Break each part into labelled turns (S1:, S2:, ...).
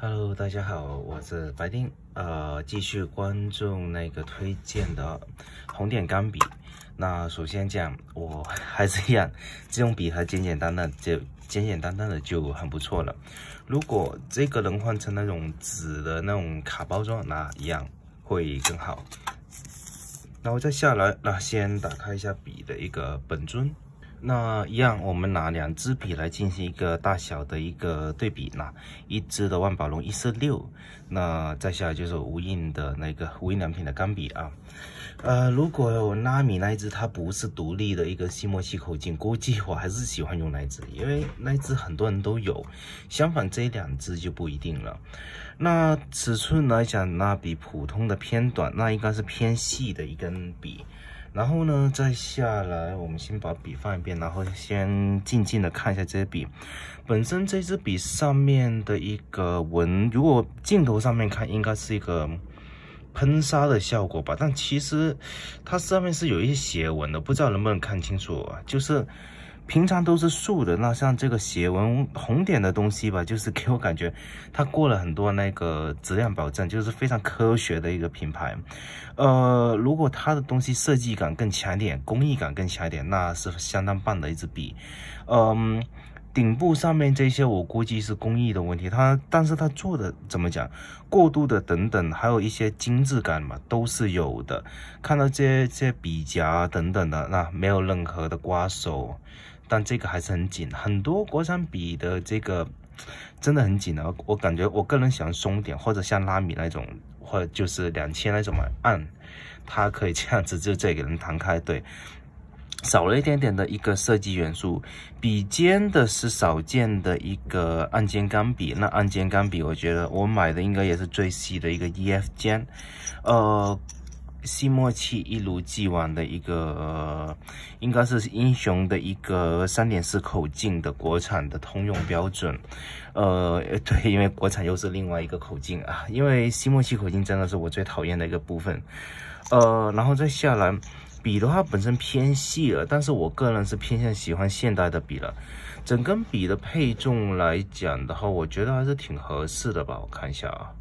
S1: Hello， 大家好，我是白丁。继续关注那个推荐的红点钢笔。那首先讲，我还是一样，这种笔它简简单单的就很不错了。如果这个能换成那种纸的那种卡包装，那一样会更好。然后再下来，那先打开一下笔的一个本尊。那一样，我们拿2支笔来进行一个大小的一个对比。那一支的万宝龙146，那再下来就是无印的那个无印良品的钢笔啊。如果有拉米那一支它不是独立的一个细墨器口径，估计我还是喜欢用那一支，因为那一支很多人都有。相反，这2支就不一定了。那尺寸来讲，那比普通的偏短，那应该是偏细的一根笔。然后呢，再下来，我们先把笔放一边，然后先静静的看一下这支笔。本身这支笔上面的一个纹，如果镜头上面看，应该是一个喷砂的效果吧，但其实它上面是有一些斜纹的，不知道能不能看清楚啊？就是平常都是竖的，那像这个斜纹红点的东西吧，就是给我感觉它过了很多那个质量保证，就是非常科学的一个品牌。如果它的东西设计感更强一点，工艺感更强一点，那是相当棒的一支笔。顶部上面这些我估计是工艺的问题，但是它做的怎么讲，过渡的等等，还有一些精致感嘛，都是有的。看到这些笔夹等等的，那没有任何的刮手，但这个还是很紧。很多国产笔的这个真的很紧啊，我感觉我个人喜欢松点，或者像拉米那种，或者就是2000那种嘛，按它可以这样子就这个能弹开，对。少了一点点的一个设计元素，笔尖的是少见的一个按尖钢笔。那按尖钢笔，我觉得我买的应该也是最细的一个 EF 尖，细墨器一如既往的一个，应该是英雄的一个3.4口径的国产的通用标准。对，因为国产又是另外一个口径啊，因为细墨器口径真的是我最讨厌的一个部分。然后再下来。笔的话本身偏细了，但是我个人是偏向喜欢现代的笔了。整根笔的配重来讲的话，我觉得还是挺合适的吧。我看一下啊，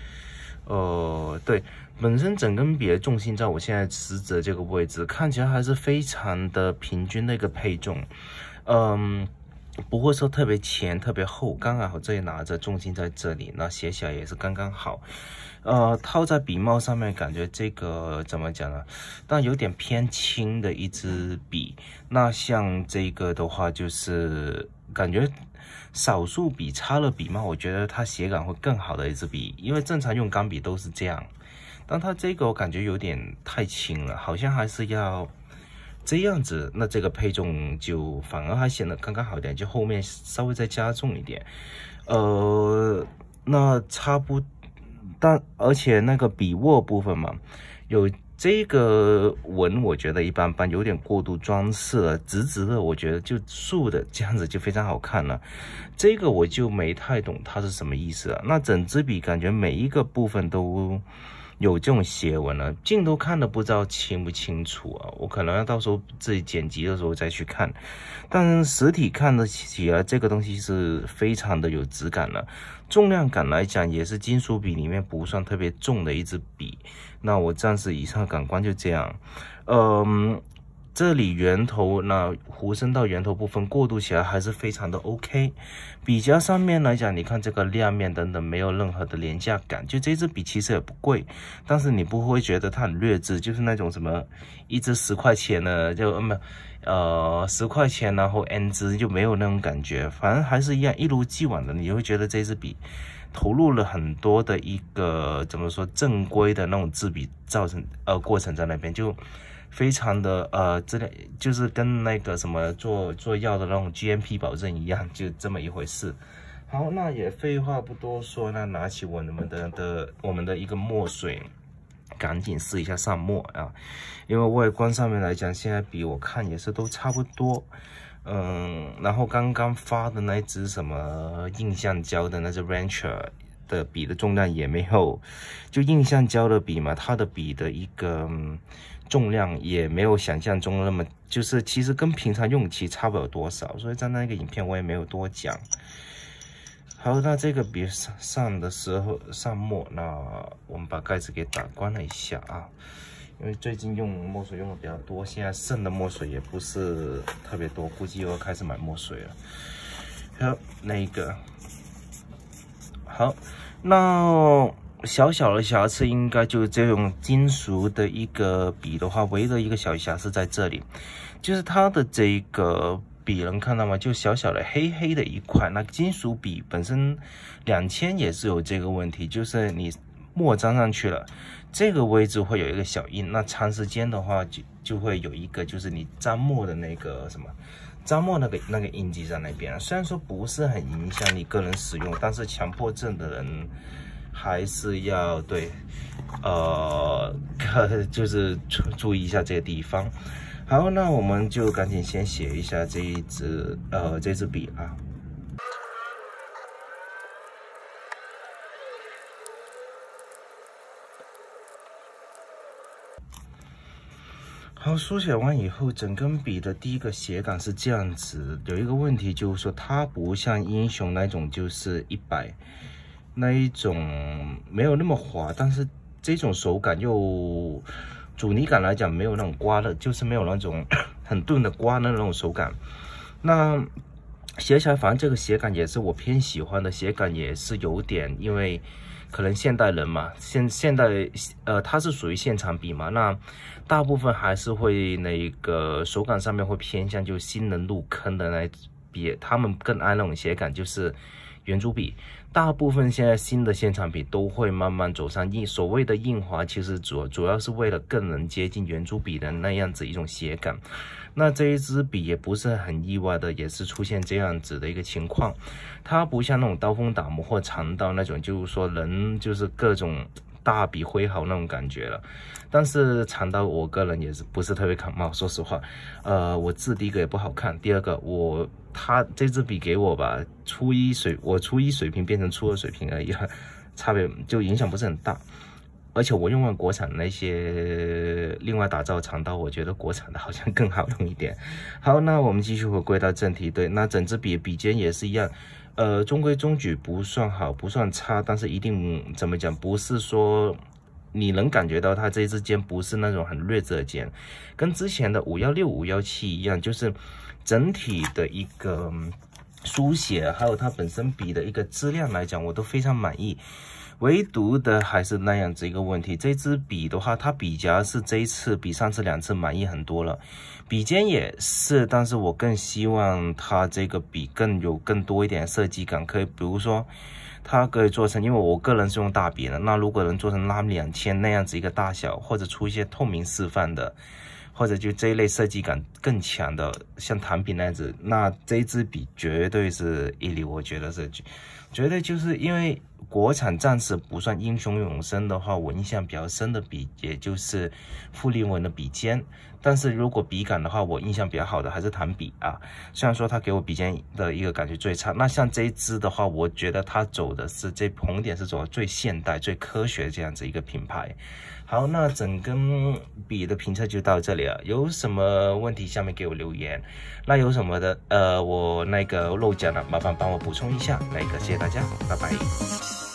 S1: 对，本身整根笔的重心在我现在食指这个位置，看起来还是非常的平均的一个配重。不会说特别前特别厚，刚刚好这里拿着重心在这里，那写起来也是刚刚好。套在笔帽上面，感觉这个怎么讲呢？但有点偏轻的一支笔。那像这个的话，就是感觉少数笔插了笔帽，我觉得它写感会更好的一支笔，因为正常用钢笔都是这样。但它这个我感觉有点太轻了，好像还是要这样子，那这个配重就反而还显得刚刚好一点，就后面稍微再加重一点。那差不多。但而且那个笔握部分嘛，有这个纹，我觉得一般般，有点过度装饰了。直直的，我觉得就竖的这样子就非常好看了。这个我就没太懂它是什么意思了。那整支笔感觉每一个部分都有这种斜纹了，镜头看的不知道清不清楚啊，我可能要到时候自己剪辑的时候再去看。但实体看得起来，这个东西是非常的有质感了。重量感来讲，也是金属笔里面不算特别重的一支笔。那我暂时以上感官就这样。这里圆头那弧身到圆头部分过渡起来还是非常的 OK。笔夹上面来讲，你看这个亮面等等，没有任何的廉价感。就这支笔其实也不贵，但是你不会觉得它很劣质，就是那种什么一支10块钱的，就10块钱，然后 N 支就没有那种感觉。反正还是一样，一如既往的，你会觉得这支笔投入了很多的一个怎么说正规的那种制笔过程在那边，就非常的质量，就是跟那个什么做药的那种 GMP 保证一样，就这么一回事。好，那也废话不多说，那拿起我们的一个墨水，赶紧试一下上墨啊！因为外观上面来讲，现在笔我看也是都差不多。然后刚刚发的那支什么印象胶的那支 Rancher 的笔的重量也没有，就印象胶的笔嘛，它的笔的一个重量也没有想象中那么，就是其实跟平常用其实差不了多少，所以在那个影片我也没有多讲。 好，那这个笔上的时候上墨，那我们把盖子给打关了一下啊，因为最近用墨水用的比较多，现在剩的墨水也不是特别多，估计又要开始买墨水了。好，那个好，那小小的瑕疵应该就是这种金属的一个笔的话，唯一的一个小瑕疵在这里，就是它的这个。笔能看到吗？就小小的黑黑的一块。那金属笔本身2000也是有这个问题，就是你墨沾上去了，这个位置会有一个小印。那长时间的话就会有一个，就是你沾墨的那个什么，沾墨那个印记在那边。虽然说不是很影响你个人使用，但是强迫症的人还是要对，就是注意一下这个地方。好，那我们就赶紧先写一下这支笔啊。好，书写完以后，整根笔的第一个写感是这样子。有一个问题就是说，它不像英雄那种就是100那一种没有那么滑，但是这种手感又。阻尼感来讲，没有那种刮的，就是没有那种很钝的刮的那种手感。那写起来，反正这个写感也是我偏喜欢的，写感也是有点，因为可能现代人嘛，现代它是属于现场笔嘛，那大部分还是会那个手感上面会偏向就新人入坑的那笔，他们更爱那种写感，就是圆珠笔。大部分现在新的现场笔都会慢慢走上所谓的硬滑，其实主要是为了更能接近圆珠笔的那样子一种写感。那这一支笔也不是很意外的，也是出现这样子的一个情况。它不像那种刀锋打磨或长刀那种，就是说人就是各种大笔挥毫那种感觉了。但是长刀我个人也是不是特别感冒，说实话，我字第一个也不好看，第二个他这支笔给我吧，我初一水平变成初2水平而已，差别就影响不是很大。而且我用完国产那些另外打造长刀，我觉得国产的好像更好用一点。好，那我们继续回归到正题，对，那整支笔尖也是一样。中规中矩，不算好，不算差，但是一定怎么讲，不是说你能感觉到它这支尖不是那种很劣质的尖，跟之前的516、517一样，就是整体的一个书写，还有它本身笔的一个质量来讲，我都非常满意。唯独的还是那样子一个问题，这支笔的话，它笔夹是这一次比上次2次满意很多了，笔尖也是，但是我更希望它这个笔更多一点设计感，可以比如说它可以做成，因为我个人是用大笔的，那如果能做成拉米2000那样子一个大小，或者出一些透明示范的，或者就这一类设计感更强的，像弹笔那样子，那这支笔绝对是一流，我觉得是绝对就是因为国产暂时不算英雄永生的话，我印象比较深的笔也就是傅立文的笔尖，但是如果笔感的话，我印象比较好的还是弹笔啊。虽然说它给我笔尖的一个感觉最差，那像这一支的话，我觉得它走的是红点是走的最现代、最科学这样子一个品牌。好，那整根笔的评测就到这里了。有什么问题下面给我留言。那有什么的我那个漏讲了，麻烦帮我补充一下。谢谢大家，拜拜。